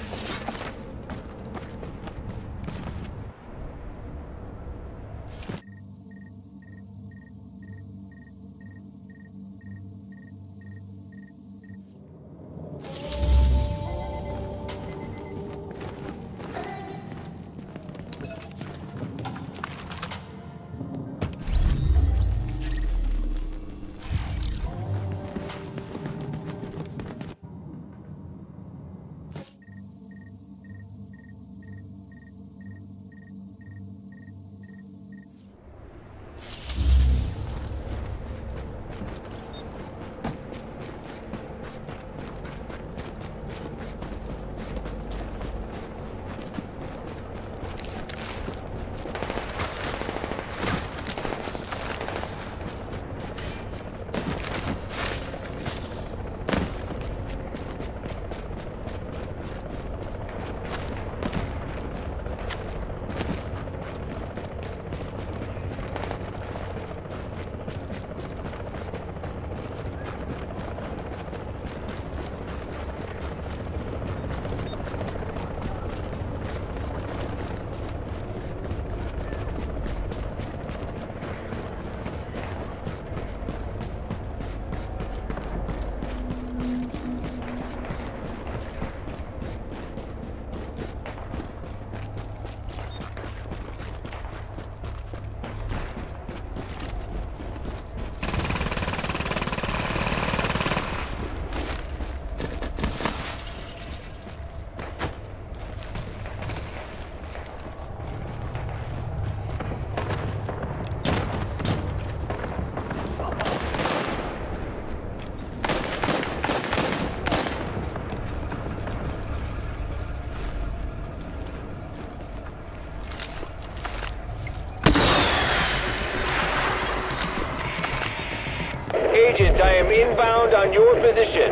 Agent, I am inbound on your position.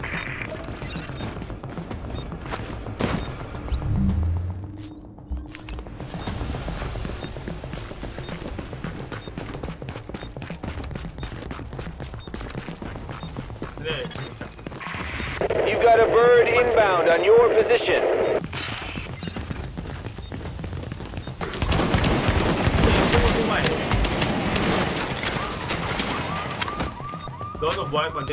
You got a bird inbound on your position. 너는 뭐 할 건데?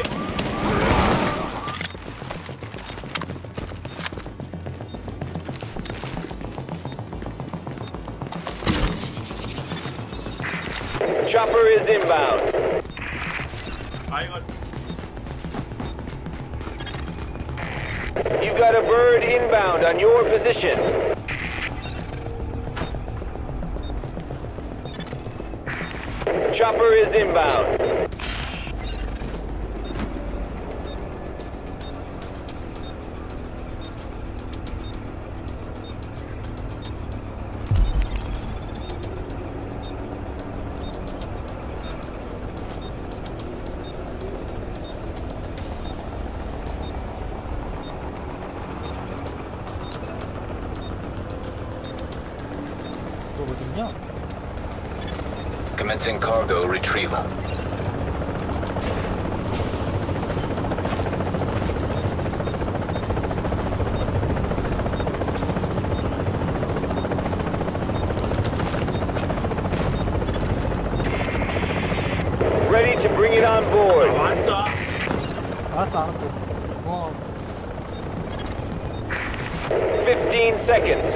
Chopper is inbound. 아 이거 You got a bird inbound on your position. Chopper is inbound. Commencing cargo retrieval. Ready to bring it on board. 알았어. 15 seconds.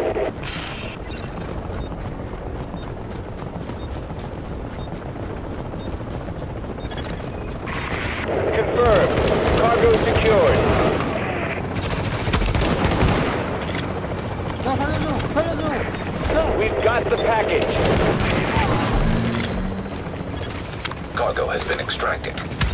Confirmed. Cargo secured. 자, 살려줘. We've got the package. Cargo has been extracted.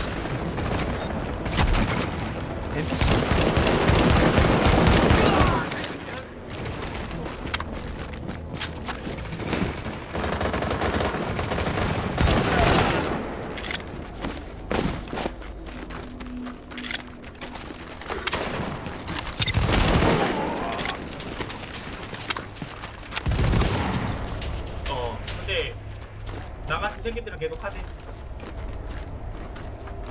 근데 나 같은 새끼들은 계속 하지.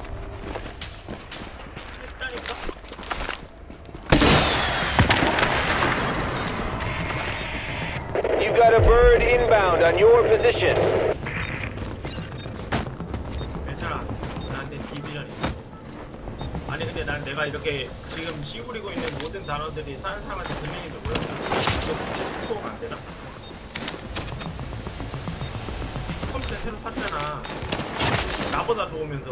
했다니까? We've got a bird inbound on your position. 괜찮아. 나한테 디비전이. 아니 근데 난 내가 이렇게 지금 씌우리고 있는 모든 단어들이 다른 사람한테 들리는 줄 몰랐어. 이거 소음 안 되나? 컴퓨터 새로 샀잖아. 나보다 좋으면서.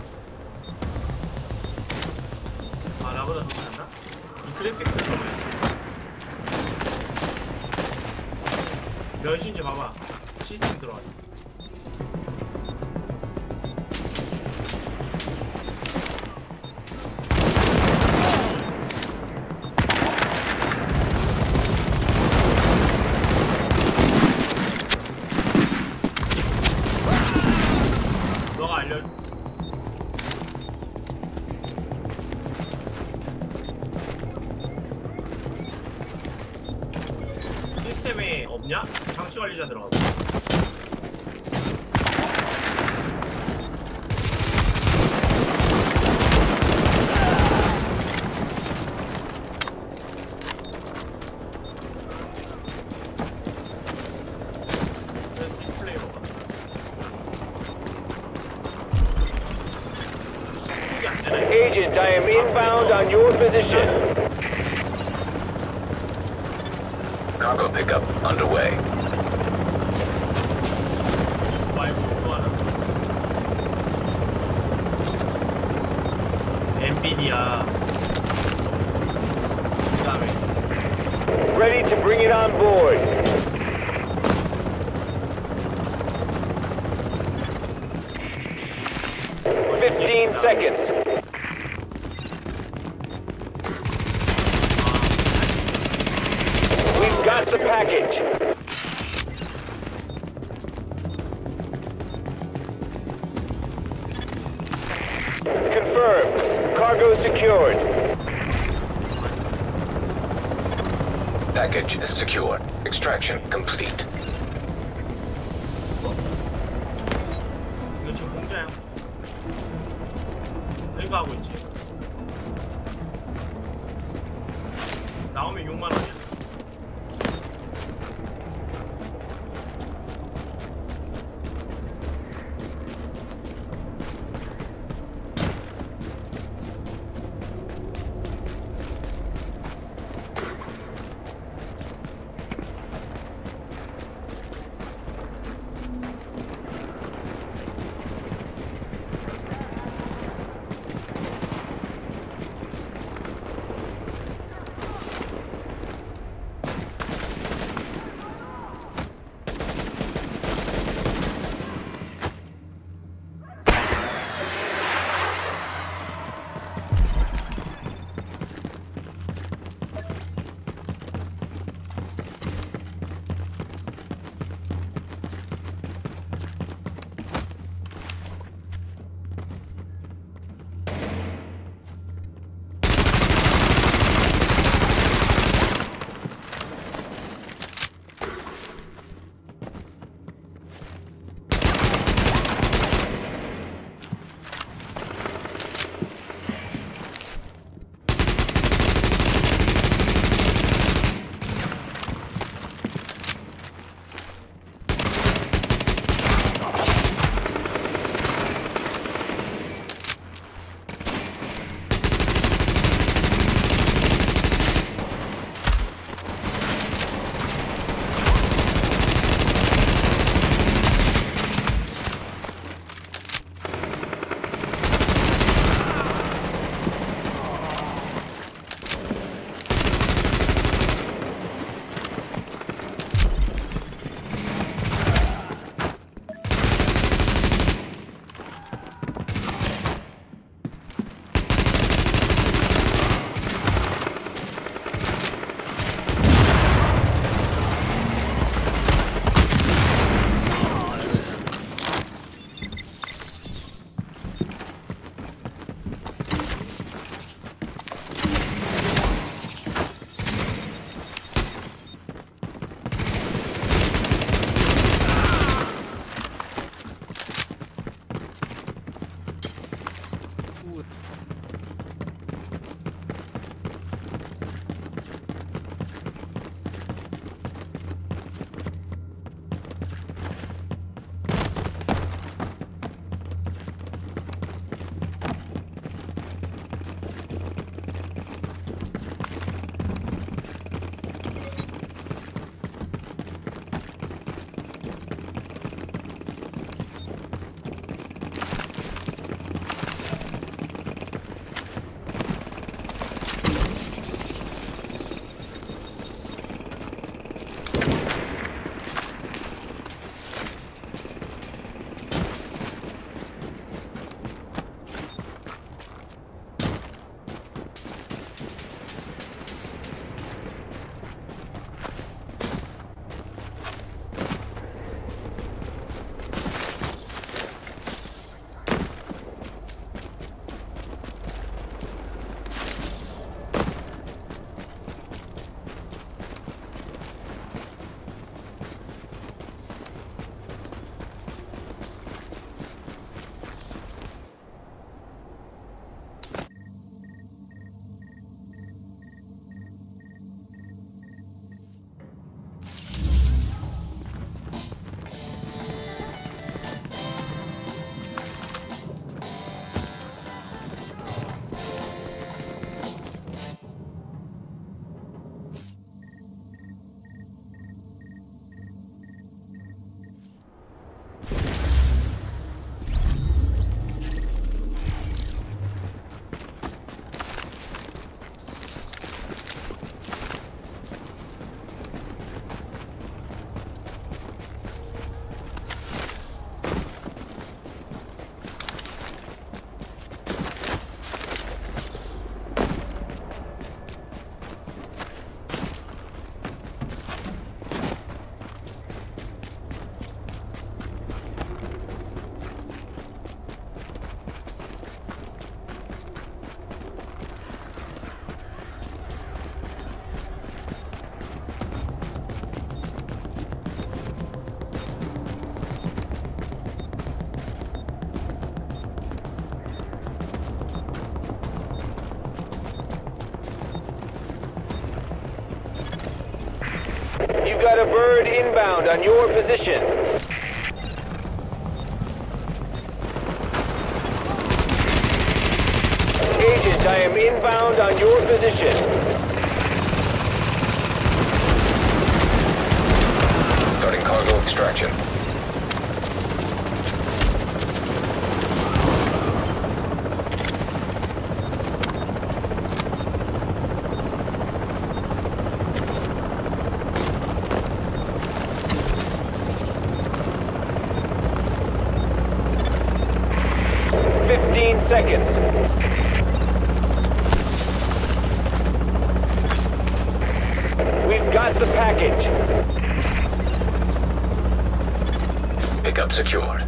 아 나보다 좋지 않나? 이 그래픽 몇인지 봐봐. 시스템 들어와. 너가 알려. 시스템에 없냐? 장치 관리자 들어가고. 디스플레이로 가. 이게 안 되네. Agent, I am inbound on your position. Cargo pickup underway. 말고 또 하나. 엔비디아. 그다음에 Ready to bring it on board. Fifteen seconds. We've got the package. Confirmed. Cargo secured. Package is secure. Extraction complete. 이거 지금 공짜야. 이거 하고 있지. 나오면 6만 원이야. got a bird inbound on your position. Agent, I am inbound on your position. Starting cargo extraction. Seconds. We've got the package. Pickup secured.